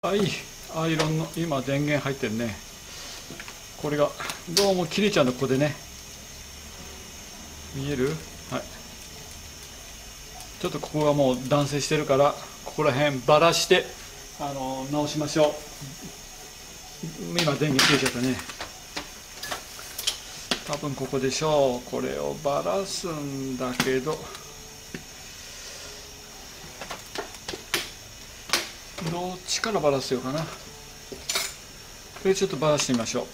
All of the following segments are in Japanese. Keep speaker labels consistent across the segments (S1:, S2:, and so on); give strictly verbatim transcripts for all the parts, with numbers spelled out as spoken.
S1: はい、アイロンの今電源入ってるね。これがどうも切れちゃうの、ここでね。見える？はい。ちょっとここがもう断線してるから、ここら辺ばらしてあの直しましょう。今電源切れちゃったね。多分ここでしょう。これをばらすんだけど、どっちからばらすようかな。これちょっとばらしてみましょう。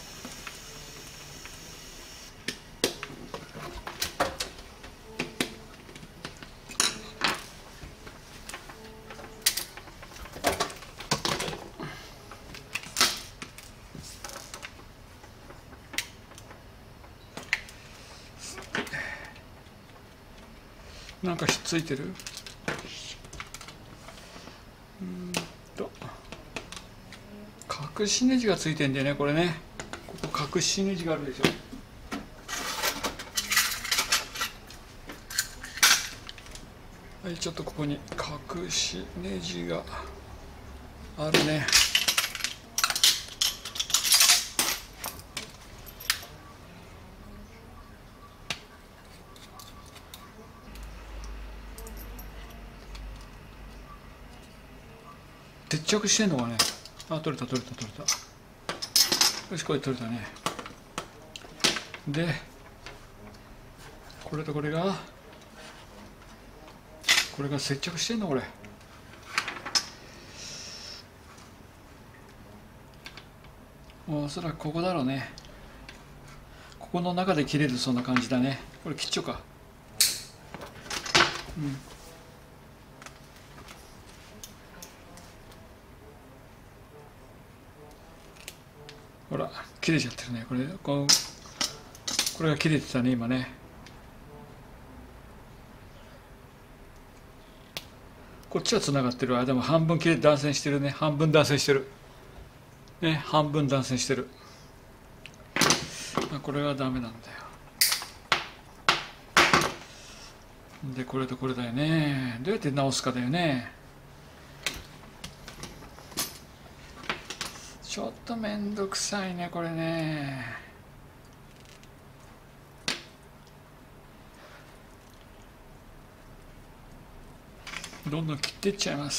S1: なんかひっついてる？うんと隠しネジがついてんだよね、これね。ここ隠しネジがあるでしょ。はい、ちょっとここに隠しネジがあるね。接着してんのかね。あ、取れた取れた取れた。よし、これ取れたね。でこれとこれがこれが接着してんの、これ。おそらくここだろうね。ここの中で切れる、そんな感じだね。これ切っちゃおうか。うん。ほら切れちゃってるね。これここれが切れてたね今ね。こっちはつながってる。あ、でも半分切れて断線してるね。半分断線してるね。半分断線してる。あ、これはダメなんだよ。でこれとこれだよね。どうやって直すかだよね。ちょっとめんどくさいねこれね。どんどん切っていっちゃいます。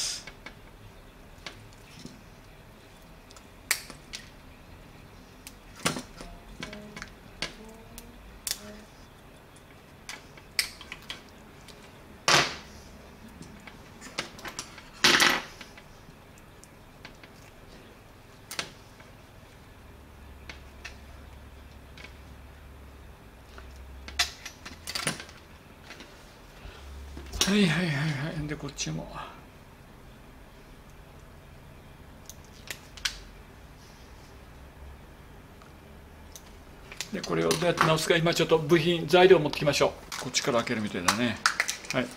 S1: はいはいはいはい。でこっちも。でこれをどうやって直すか、今ちょっと部品材料持ってきましょう。こっちから開けるみたいだね。はい、よ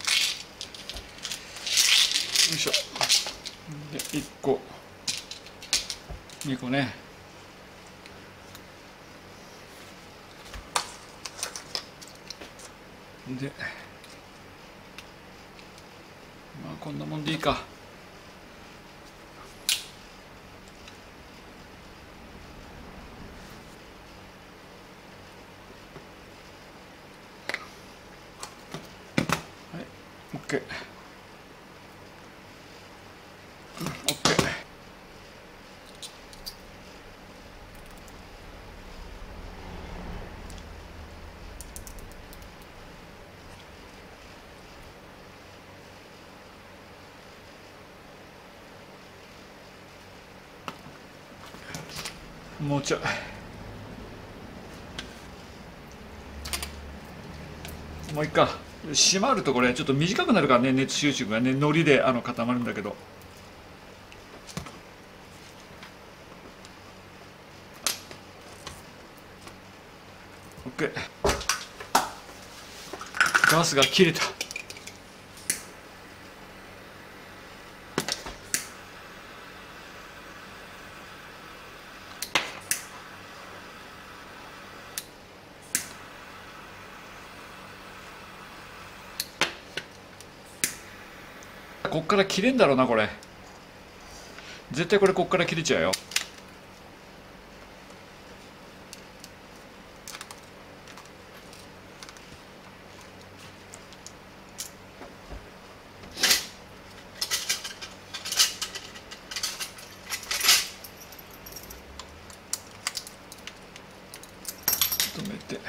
S1: いしょ。でいっこにこね。でまあこんなもんでいいか。OK。 OK。 もうちょい。もういっか。閉まるとこれちょっと短くなるからね、熱収縮がね、のりであの固まるんだけど。OK。 ガスが切れた。こっから切れんだろうなこれ。 絶対これこっから切れちゃうよ。止めて、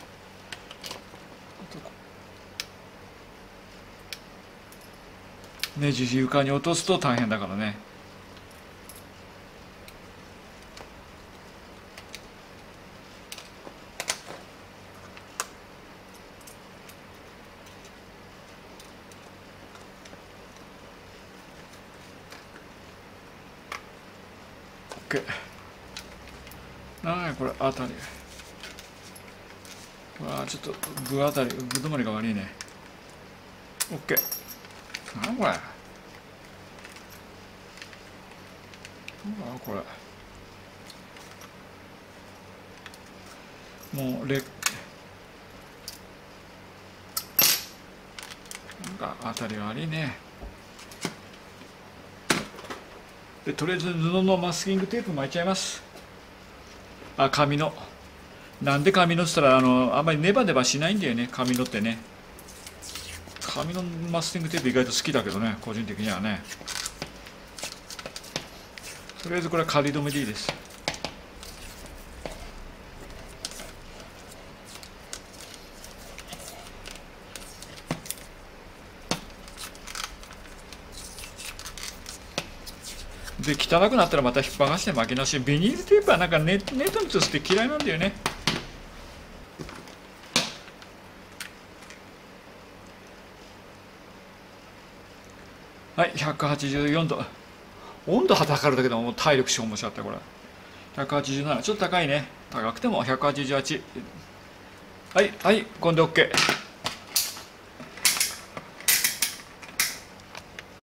S1: ネジ床に落とすと大変だからね。OK。なんやこれあたり。わあちょっと具あたり具止まりが悪いね。 OK。 なんこれ、うわこれもうレなんかあたりが悪いね。でとりあえず布のマスキングテープ巻いちゃいます。あ、紙の、なんで紙のっつったらあのあんまりネバネバしないんだよね、紙のってね。紙のマスキングテープ意外と好きだけどね、個人的にはね。とりあえずこれは仮止めでいいです。で汚くなったらまた引っ剥がして巻き直し。ビニールテープはなんかネネットにとして嫌いなんだよね。はい、ひゃくはちじゅうよんど。温度測るだけでももう体力消耗しちゃったこれ。ひゃくはちじゅうなな、ちょっと高いね。高くてもひゃくはちじゅうはち。はいはい、こんで OK。